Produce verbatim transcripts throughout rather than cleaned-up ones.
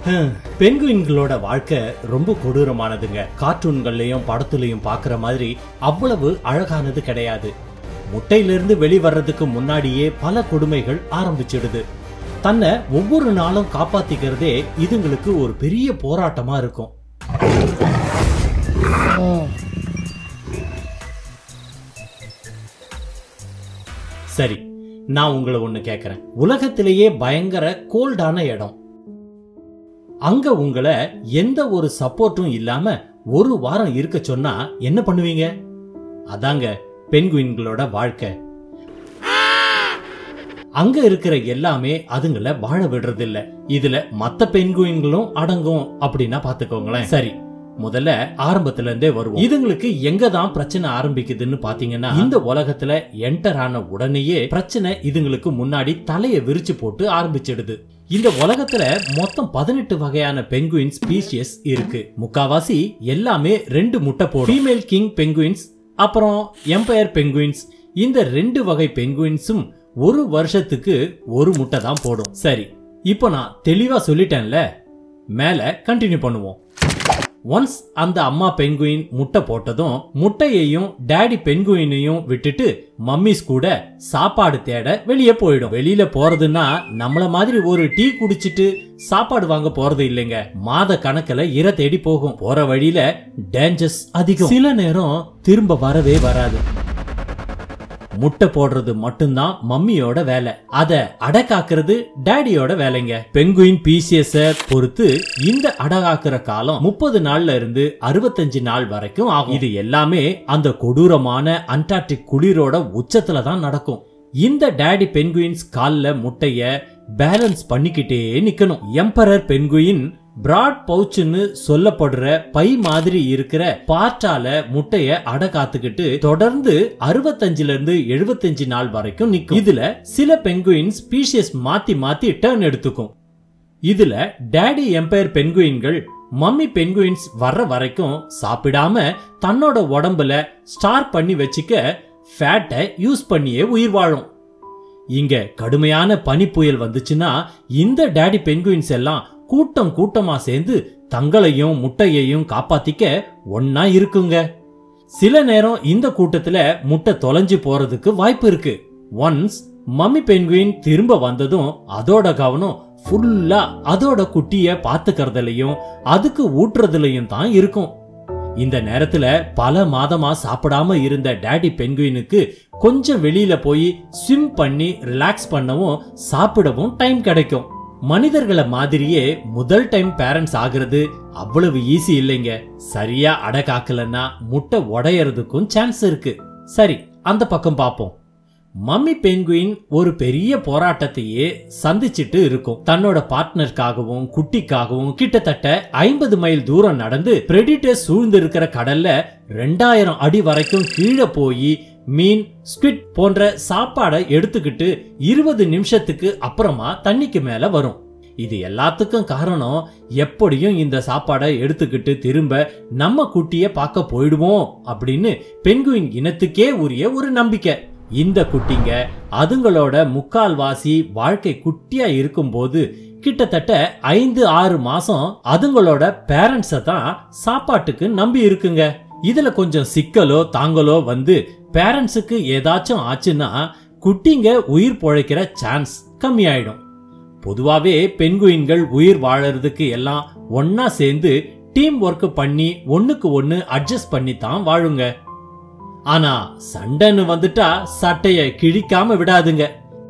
பெங்குயின்களோட வாழ்க்கை ரொம்ப கொடூரமானதுங்க. கார்ட்டூன்கள்லயும் படத்துலயும் பாக்குற மாதிரி அவ்வளவு அழகானது கிடையாது. முட்டையிலிருந்து வெளிவர்றதுக்கு முன்னாடியே பல கொடுமைகள் ஆரம்பிச்சிடுது. தன்னை ஒவ்வொரு நாளும் காப்பாத்திக்கிறதே இதுங்களுக்கு ஒரு பெரிய போராட்டமா இருக்கும். சரி, நான் உங்களை ஒண்ணு கேக்குறேன். உலகத்திலேயே பயங்கர கோல்டான இடம், அங்க உங்களை எந்த ஒரு சப்போர்ட்டும் இல்லாம ஒரு வாரம் இருக்க சொன்னா என்ன பண்ணுவீங்க? அதாங்க பெங்குயின்களோட வாழ்க்கை. அங்க இருக்கிற எல்லாமே அதுங்களை வாழ விடுறது இல்ல. இதுல மத்த பெங்குயின்களும் அடங்கும் அப்படின்னா பாத்துக்கோங்களேன். சரி, முதல்ல ஆரம்பத்துல இருந்தே வருவோம். இதுங்களுக்கு எங்கதான் பிரச்சனை ஆரம்பிக்குதுன்னு பாத்தீங்கன்னா, இந்த உலகத்துல என்டர் ஆன உடனேயே பிரச்சனை இதுங்களுக்கு முன்னாடி தலைய விரிச்சு போட்டு ஆரம்பிச்சிடுது. இந்த உலகத்துல மொத்தம் பதினெட்டு வகையான பெங்குயின் ஸ்பீஷியஸ் இருக்கு. முக்காவாசி எல்லாமே ரெண்டு முட்டை போடும். ஃபீமேல் கிங் பெங்குயின்ஸ் அப்புறம் எம்பயர் பெங்குயின்ஸ். இந்த ரெண்டு வகை பெங்குயின்ஸும் ஒரு வருஷத்துக்கு ஒரு முட்டை தான் போடும். சரி, இப்போ நான் தெளிவா சொல்லிட்டேன்ல, மேல கண்டினியூ பண்ணுவோம். ஒன்ஸ் அந்த அம்மா பெங்குயின் முட்டை போட்டதும் முட்டையையும் டாடி பெங்குயினையும் விட்டுட்டு மம்மிஸ் கூட சாப்பாடு தேட வெளியே போயிடும். வெளியில போறதுன்னா நம்மள மாதிரி ஒரு டீ குடிச்சிட்டு சாப்பாடு வாங்க போறது இல்லைங்க. மாத கணக்குல இரை தேடி போகும். போற வழியில டேஞ்சர்ஸ் அதிகம். சில நேரம் திரும்ப வரவே வராது. முட்டை போடுறது மட்டும்தான் மம்மியோட வேலை. அத அடக்காக்குறது டாடியோட வேலைங்க. பெங்குயின் பீசியஸ பொறுத்து இந்த அடகாக்குற காலம் முப்பது நாள்ல இருந்து அறுபத்தஞ்சு நாள் வரைக்கும் ஆகும். இது எல்லாமே அந்த கொடூரமான அண்டார்டிக் குளிரோட உச்சத்துல தான் நடக்கும். இந்த டாடி பெங்குயின்ஸ் கால்ல முட்டைய பேலன்ஸ் பண்ணிக்கிட்டே நிக்கணும். எம்பரர் பெங்குயின் பிராட் பவுச்னு சொல்லப்படுற பை மாதிரி இருக்கிற பார்ட்டால முட்டைய அட காத்துக்கிட்டு தொடர்ந்து அறுபத்தஞ்சுல இருந்து எழுபத்தஞ்சு நாள் வரைக்கும் நிக்கும். இதுல சில பெங்குயின் ஸ்பீஷியஸ் மாத்தி மாத்தி டர்ன் எடுத்துக்கும். இதுல டாடி எம்பயர் பெங்குயின்கள் மம்மி பெங்குயின்ஸ் வர்ற வரைக்கும் சாப்பிடாம தன்னோட உடம்புல ஸ்டார் பண்ணி வச்சுக்க ஃபேட்டை யூஸ் பண்ணியே உயிர் வாழும். இங்க கடுமையான பனி புயல் வந்துச்சுன்னா இந்த டாடி பெங்குயின்ஸ் எல்லாம் கூட்டம் கூட்டமா சேர்ந்து தங்களையும் முட்டையையும் காப்பாத்திக்க ஒன்னா இருக்குங்க. சில நேரம் இந்த கூட்டத்துல முட்டை தொலைஞ்சு போறதுக்கு வாய்ப்பு இருக்கு. ஒன்ஸ் மம்மி பெங்குயின் திரும்ப வந்ததும் அதோட கவனம் ஃபுல்லா அதோட குட்டிய பாத்துக்கிறதுலயும் அதுக்கு ஊட்டுறதுலயும் தான் இருக்கும். இந்த நேரத்துல பல மாதமா சாப்பிடாம இருந்த டாடி பெங்குயினுக்கு கொஞ்சம் வெளியில போய் ஸ்விம் பண்ணி ரிலாக்ஸ் பண்ணவும் சாப்பிடவும் டைம் கிடைக்கும். மனிதர்களை மாதிரியே முதல் டைம் பேரண்ட்ஸ் ஆகிறது அவ்வளவு ஈஸி இல்லைங்க. சரியா அடக்காக்கலன்னா முட்டை உடையறதுக்கும் சான்ஸ் இருக்கு. சரி, அந்த பக்கம் பாப்போம். மம்மி பெங்குயின் ஒரு பெரிய போராட்டத்தையே சந்திச்சிட்டு இருக்கும். தன்னோட பார்ட்னருக்காகவும் குட்டிக்காகவும் கிட்டத்தட்ட ஐம்பது மைல் தூரம் நடந்து பிரெடிட்டர்ஸ் சூழ்ந்து இருக்கிற கடல்ல ரெண்டாயிரம் அடி வரைக்கும் கீழே போய் மீன் ஸ்குவிட் போன்ற சாப்பாடை எடுத்துக்கிட்டு இருபது நிமிஷத்துக்கு அப்புறமா தண்ணிக்கு மேல வரும். இது எல்லாத்துக்கும் காரணம் எப்படியும் இந்த சாப்பாடை எடுத்துக்கிட்டு திரும்ப நம்ம குட்டிய பார்க்க போயிடுவோம் அப்படின்னு பெங்குயின் இனத்துக்கே உரிய ஒரு நம்பிக்கை. இந்த குட்டிங்க அதுங்களோட முக்கால்வாசி வாழ்க்கை குட்டியா இருக்கும் போது கிட்டத்தட்ட ஐந்து ஆறு மாசம் அதுங்களோட பேரண்ட்ஸ தான் சாப்பாட்டுக்கு நம்பி இருக்குங்க. இதுல கொஞ்சம் சிக்கலோ தாங்கலோ வந்து பேரண்ட்ஸுக்கு ஏதாச்சும் ஆச்சுன்னா குட்டிங்க உயிர் பொழைக்கிற சான்ஸ் கம்மியாயிடும். பொதுவாவே பெங்குயின்கள் உயிர் வாழறதுக்கு எல்லாம் ஒன்னா சேர்ந்து டீம் ஒர்க் பண்ணி ஒண்ணுக்கு ஒண்ணு அட்ஜஸ்ட் பண்ணி தான் வாழுங்க. ஆனா சண்டைன்னு வந்துட்டா சட்டைய கிழிக்காம விடாதுங்க.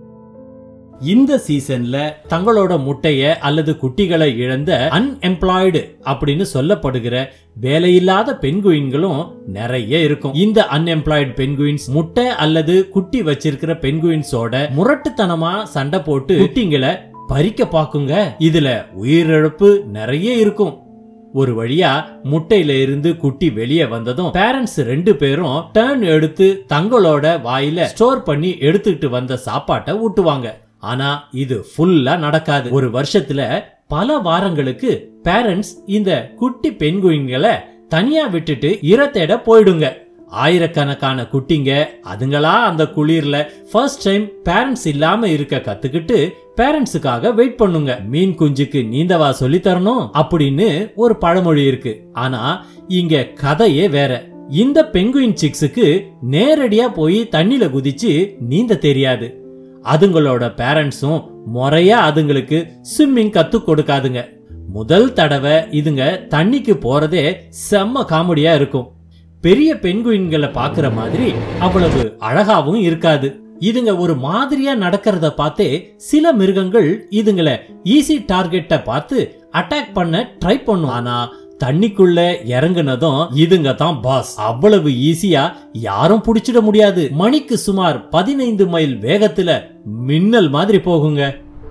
இந்த சீசன்ல தங்களோட முட்டைய அல்லது குட்டிகளை இழந்த அன்எம்ப்ளாய்டு அப்படின்னு சொல்லப்படுகிற வேலையில்லாத பென்குயின்களும் நிறைய இருக்கும். இந்த அன்எம்ப்ளாய்டு பென்குயின்ஸ் முட்டை அல்லது குட்டி வச்சிருக்கிற பென்குயின்ஸோட முரட்டுத்தனமா சண்டை போட்டு குட்டிங்களை பறிக்க பாக்குங்க. இதுல உயிரிழப்பு நிறைய இருக்கும். ஒரு வழியா முட்டையில இருந்து குட்டி வெளியே வந்ததும் பேரண்ட்ஸ் ரெண்டு பேரும் டர்ன் எடுத்து தங்களோட வாயில ஸ்டோர் பண்ணி எடுத்துட்டு வந்த சாப்பாட்டை ஊட்டுவாங்க. ஆனா இது ஃபுல்லா நடக்காது. ஒரு வருஷத்துல பல வாரங்களுக்கு பேரண்ட்ஸ் இந்த குட்டி பென்குயின்களை தனியா விட்டுட்டு இரை தேட போயிடுங்க. ஆயிரக்கணக்கான குட்டிங்க அதுங்களா அந்த குளிர்ல ஃபர்ஸ்ட் டைம் பேரண்ட்ஸ் இல்லாம இருக்க கத்துக்கிட்டு பேரண்ட்ஸுக்காக வெயிட் பண்ணுங்க. மீன் குஞ்சுக்கு நீந்தவா சொல்லி தரணும் அப்படின்னு ஒரு பழமொழி இருக்கு. ஆனா இங்க கதையே வேற. இந்த பெங்குயின் சிக்ஸுக்கு நேரடியா போய் தண்ணில குதிச்சு நீந்த தெரியாது. அதுங்களோட பேரண்ட்ஸும் முறையா அதுங்களுக்கு ஸ்விம்மிங் கத்து கொடுக்காதுங்க. முதல் தடவை இதுங்க தண்ணிக்கு போறதே செம்ம காமெடியா இருக்கும். பெரிய பெங்குயின்களை பாக்குற மாதிரி அவ்வளவு அழகாவும் இருக்காது. இதுங்க ஒரு மாதிரியா நடக்கிறத பார்த்தே சில மிருகங்கள் இதுங்களை ஈஸி டார்கெட்ட பார்த்து அட்டாக் பண்ண ட்ரை பண்ணும். ஆனா தண்ணிக்குள்ள இறங்குனதும் இதுங்க தான் பாஸ். அவ்வளவு ஈஸியா யாரும் புடிச்சிட முடியாது. மணிக்கு சுமார் பதினைந்து மைல் வேகத்துல மின்னல் மாதிரி போகுங்க.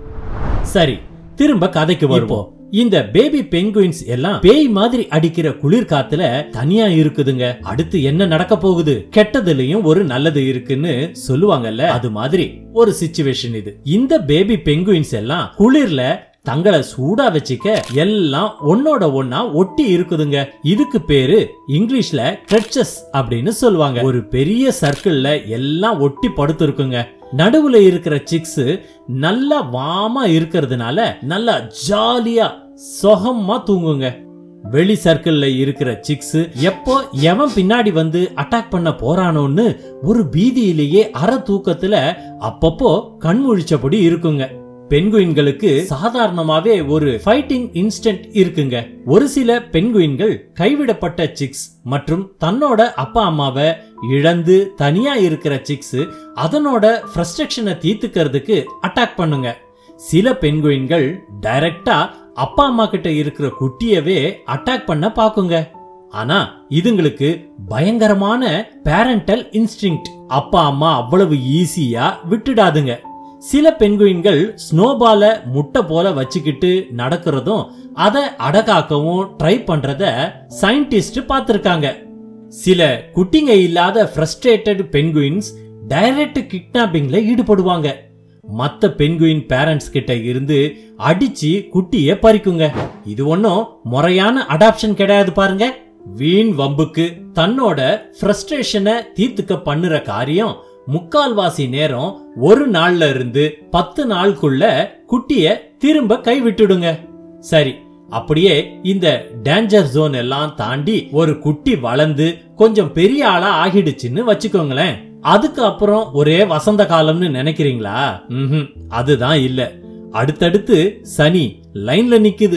சரி, திரும்ப கதைக்கு வருவோம். இந்த பேபி பெங்குயின்ஸ் எல்லாம் பேய் மாதிரி அடிக்கிற குளிர் காத்துல தனியா இருக்குதுங்க. அடுத்து என்ன நடக்க போகுது? கெட்டதுலயும் ஒரு நல்லது இருக்குன்னு சொல்லுவாங்கல்ல, அது மாதிரி ஒரு சிச்சுவேஷன் இது. இந்த பேபி பெங்குயின்ஸ் எல்லாம் குளிர்ல தங்களை சூடா வச்சுக்க எல்லாம் ஒன்னோட ஒன்னா ஒட்டி இருக்குதுங்க. இதுக்கு பேரு இங்கிலீஷ்ல கிரட்சஸ் அப்படின்னு சொல்லுவாங்க. ஒரு பெரிய சர்க்கிள்ல எல்லாம் ஒட்டி படுத்து இருக்குங்க. நடுவுல இருக்கிற சிக்ஸ் நல்லா வாமா இருக்கிறதுனால நல்லா ஜாலியா சொகமா தூங்குங்க. வெளி சர்க்கிள்ல இருக்கிற சிக்ஸ் எப்போ எவன் பின்னாடி வந்து அட்டாக் பண்ண போறானோன்னு ஒரு பீதியிலேயே அரை தூக்கத்துல அப்பப்போ கண்முழிச்சபடி இருக்குங்க. பென்குயின்களுக்கு சாதாரணமாவே ஒரு ஃபைட்டிங் இன்ஸ்டன்ட் இருக்குங்க. ஒரு சில பென்குயின்கள் கைவிடப்பட்ட சிக்ஸ் மற்றும் தன்னோட அப்பா அம்மாவை இழந்து தனியா இருக்கிற சிக்ஸ் அதனோட ஃப்ரஸ்ட்ரேஷனை தீர்த்துக்கிறதுக்கு அட்டாக் பண்ணுங்க. சில பென்குயின்கள் டைரக்டா அப்பா அம்மா கிட்ட இருக்கிற குட்டியவே அட்டாக் பண்ண பாக்குங்க. ஆனா இதுங்களுக்கு பயங்கரமான பேரண்டல் இன்ஸ்டிங்க்ட். அப்பா அம்மா அவ்வளவு ஈஸியா விட்டுடாதுங்க. சில பென்குயின்கள் ஸ்னோபால முட்டை போல வச்சுக்கிட்டு நடக்கிறதும் அதை அடகாக்கவும் ட்ரை பண்றத சயின்டிஸ்ட் பார்த்திருக்காங்க. சில குட்டிங்க இல்லாத ஃப்ரஸ்ட்ரேட்டட் பென்குயின்ஸ் டைரக்ட் கிட்னாப்பிங்ல ஈடுபடுவாங்க. மத்த பென்குயின் பேரண்ட்ஸ் கிட்ட இருந்து அடிச்சு குட்டிய பறிக்குங்க. இது ஒன்னும் முறையான அடாப்ஷன் கிடையாது பாருங்க. வீண் வம்புக்கு தன்னோட ஃப்ரஸ்ட்ரேஷனை தீர்த்துக்க பண்ணுற காரியம் முக்கால்வாசி நேரம் ஒரு நாள்ல இருந்து பத்து நாளுக்குள்ள குட்டிய திரும்ப கைவிட்டுடுங்க. சரி, அப்படியே இந்த டேஞ்சர் ஜோன் எல்லாம் தாண்டி ஒரு குட்டி வளர்ந்து கொஞ்சம் பெரிய ஆளா ஆகிடுச்சுன்னு வச்சுக்கோங்களேன். அதுக்கு அப்புறம் ஒரே வசந்த காலம்னு நினைக்கிறீங்களா? ம்ஹும், அதுதான் இல்ல. அடுத்தடுத்து சனி லைன்ல நிக்குது.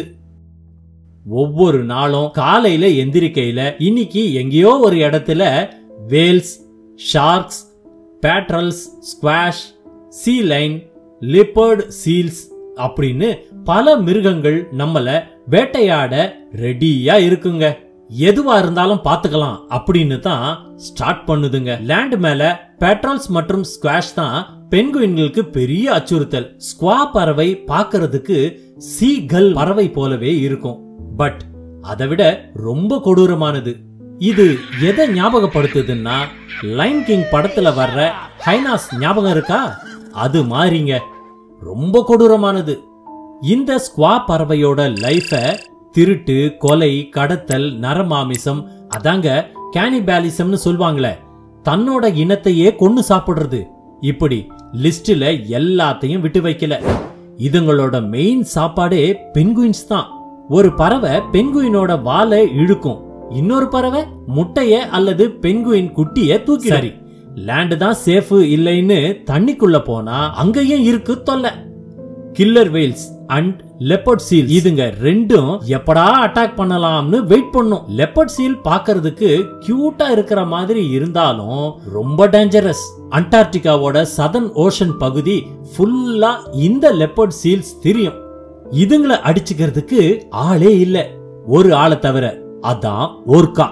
ஒவ்வொரு நாளும் காலையில எந்திரிக்கையில இன்னைக்கு எங்கேயோ ஒரு இடத்துல whales, sharks, petrels, squash, sea lion, leopard seals அப்படின்னு பல மிருகங்கள் நம்மள வேட்டையாட ரெடியா இருக்குங்க. எதுவா இருந்தாலும் பாத்துக்கலாம் அப்படின்னு தான் ஸ்டார்ட் பண்ணுதுங்க. லேண்ட் மேல பேட்ரல்ஸ் மற்றும் ஸ்குவாஷ் தான் பென்குயின்களுக்கு பெரிய அச்சுறுத்தல். ஸ்குவா பறவை பாக்குறதுக்கு சீகல் பறவை போலவே இருக்கும். பட் அதை விட ரொம்ப கொடூரமானது. இது எதை ஞாபகப்படுத்துதுன்னா, லைன் கிங் படத்துல வர்ற ஹைனாஸ் ஞாபகம் இருக்கா? அது மாறிங்க, ரொம்ப கொடூரமானது. இந்த ஸ்குவா பறவையோட லைஃப திருட்டு, கொலை, கடத்தல், நரமாமிசம், அதாங்க கேனிபாலிசம்னு சொல்வாங்களே, தன்னோட இனத்தையே கொன்னு சாப்பிடுறது, இப்படி லிஸ்ட்ல எல்லாத்தையும் விட்டு வைக்கல. இதுங்களோட மெயின் சாப்பாடே பென்குயின்ஸ் தான். ஒரு பறவை பென்குயினோட வாலை இழுக்கும், இன்னொரு பறவை முட்டைய அல்லது பென்குயின் குட்டிய தூக்கி. சரி, லேண்ட் தான் சேஃப் இல்லைன்னு தண்ணிக்குள்ள போனா அங்கேயும் இருக்கு தொல்லை. Killer whales and leopard seal, இதுங்க ரெண்டும் எப்படா அட்டாக் பண்ணலாம்னு வெயிட் பண்ணும். லெப்பர்ட் சீல் பாக்குறதுக்கு கியூட்டா இருக்கிற மாதிரி இருந்தாலும் ரொம்ப டேஞ்சரஸ். அண்டார்டிகாவோட சதர்ன் ஓஷன் பகுதி ஃபுல்லா இந்த லெப்பர்ட் சீல்ஸ் தெரியும். இதுங்களை அடிச்சுக்கிறதுக்கு ஆளே இல்ல, ஒரு ஆளை தவிர, அதான் ஓர்கா.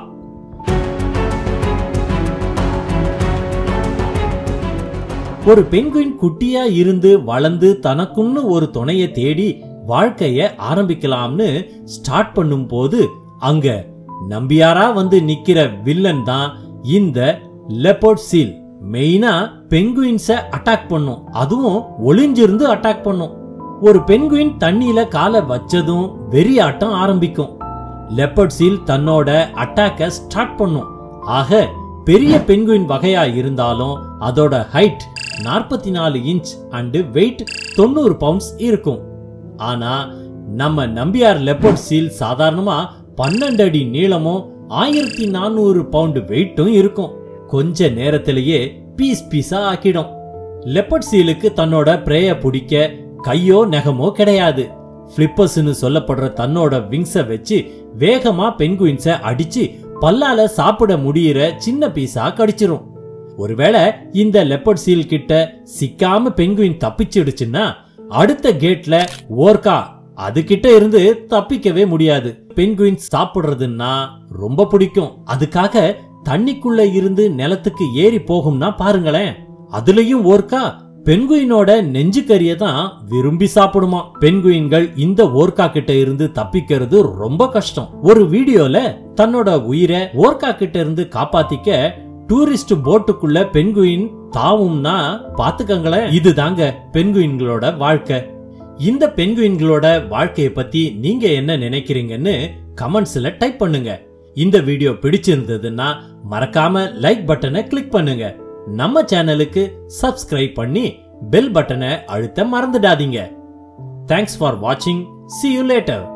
ஒரு பென்குயின் குட்டியா இருந்து வளர்ந்து தனக்குன்னு ஒரு துணையை தேடி வாழ்க்கைய ஆரம்பிக்கலாம்னு ஸ்டார்ட் பண்ணும் போது அங்க நம்பியாரா வந்து நிக்கிற வில்லன் தான் இந்த லெப்பர்ட் சீல். மெயினா பென்குயின்ஸை அட்டாக் பண்ணும், அதுவும் ஒளிஞ்சிருந்து அட்டாக் பண்ணும். ஒரு பென்குயின் தண்ணியில காலை வச்சதும் வெறியாட்டம் ஆரம்பிக்கும். லெப்பர்ட் சீல் தன்னோட அட்டாக்க ஸ்டார்ட் பண்ணும். ஆக பெரிய பென்குயின் வகையா இருந்தாலும் அதோட ஹைட் நாற்பத்தி நாலு இன்ச் அண்ட் வெயிட் தொண்ணூறு பவுண்ட்ஸ் இருக்கும். ஆனா நம்ம நம்பியார் லெப்பர்ட் சீல் சாதாரணமா பன்னெண்டு அடி நீளமும் ஆயிரத்தி நானூறு பவுண்ட் வெயிட்டும் இருக்கும். கொஞ்ச நேரத்திலேயே பீஸ் பீஸா ஆக்கிடும். லெப்பர்ட் சீலுக்கு தன்னோட பிரேய பிடிக்க கையோ நகமோ கிடையாது. பிளிப்பர்ஸ்னு சொல்லப்படுற தன்னோட விங்ஸ வச்சு வேகமா பென்குயின்ஸ அடிச்சு பல்லால சாப்பிட முடியிற சின்ன பீஸா கடிச்சிரும். ஒருவேளை இந்த லெப்பர்ட் சீல் கிட்ட சிக்காம பென்குயின் தப்பிச்சிடுச்சுன்னா அடுத்த கேட்ல ஓர்கா அது கிட்ட இருந்து தப்பிக்கவே முடியாது. பென்குயின் சாப்பிடுறதுன்னா ரொம்ப பிடிக்கும். அதுக்காக தண்ணிக்குள்ள இருந்து நிலத்துக்கு ஏறி போகும்னா பாருங்களேன். அதுலயும் ஓர்கா பென்குயினோட நெஞ்சு கறியை தான் விரும்பி சாப்பிடுமா. பென்குயின்கள் இந்த ஓர்கா கிட்ட இருந்து தப்பிக்கிறது ரொம்ப கஷ்டம். ஒரு வீடியோல தன்னோட உயிரை ஓர்கா கிட்ட இருந்து காப்பாத்திக்க டூரிஸ்ட் போட்டுக்குள்ள பென்குயின் தாவும்னா பாத்துக்கங்களேன். இதுதாங்க பென்குயின்களோட வாழ்க்கை. இந்த பென்குயின்களோட வாழ்க்கைய பத்தி நீங்க என்ன நினைக்கிறீங்கன்னு கமெண்ட்ஸ்ல டைப் பண்ணுங்க. இந்த வீடியோ பிடிச்சிருந்ததுன்னா மறக்காம லைக் பட்டனை கிளிக் பண்ணுங்க. நம்ம சேனலுக்கு சப்ஸ்கிரைப் பண்ணி பெல் பட்டனை அழுத்த மறந்துடாதீங்க. தேங்க்ஸ் ஃபார் வாட்சிங். See you later.